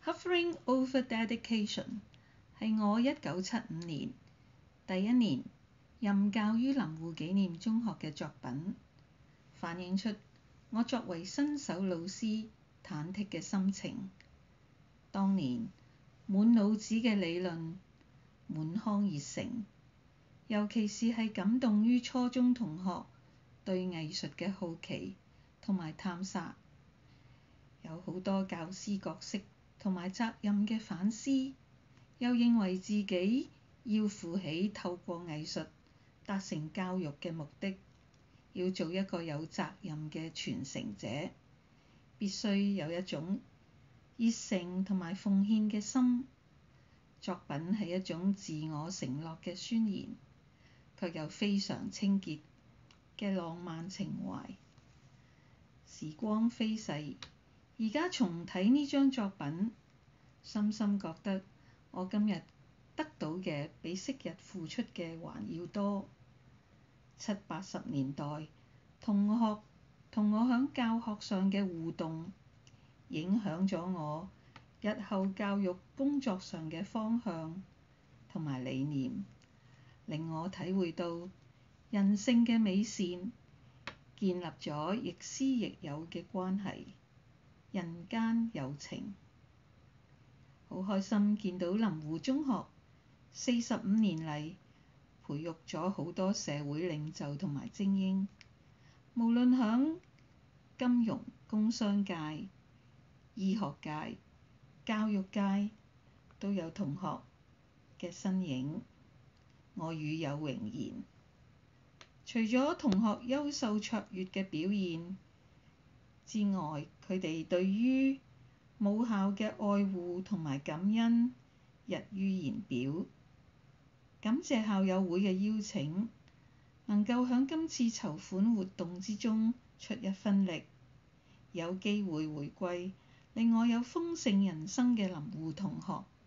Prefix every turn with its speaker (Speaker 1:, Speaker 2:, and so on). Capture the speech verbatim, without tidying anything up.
Speaker 1: Hovering over Dedication 係我一九七五年第一年任教於林湖紀念中學嘅作品，反映出我作為新手老師忐忑嘅心情。當年滿腦子嘅理論，滿腔熱誠，尤其是係感動於初中同學對藝術嘅好奇同埋探索，有好多教師角色同埋責任嘅反思，又認為自己要負起透過藝術達成教育嘅目的，要做一個有責任嘅傳承者，必須有一種熱誠同埋奉獻嘅心。作品係一種自我承諾嘅宣言，卻又非常清潔嘅浪漫情懷。時光飛逝，而家重睇呢張作品，深深覺得我今日得到嘅比昔日付出嘅還要多。七八十年代同學同我喺教學上嘅互動，影響咗我日後教育工作上嘅方向同埋理念，令我體會到人性嘅美善，建立咗亦師亦友嘅關係，人間有情。好開心見到林湖中學四十五年嚟培育咗好多社會領袖同埋精英，無論響金融、工商界、醫學界、教育界都有同學嘅身影，我與有榮焉。除咗同學優秀卓越嘅表現之外，佢哋對於母校嘅愛護同埋感恩溢於言表。感謝校友會嘅邀請，能夠喺今次籌款活動之中出一分力，有機會回歸令我有豐盛人生嘅林湖同學，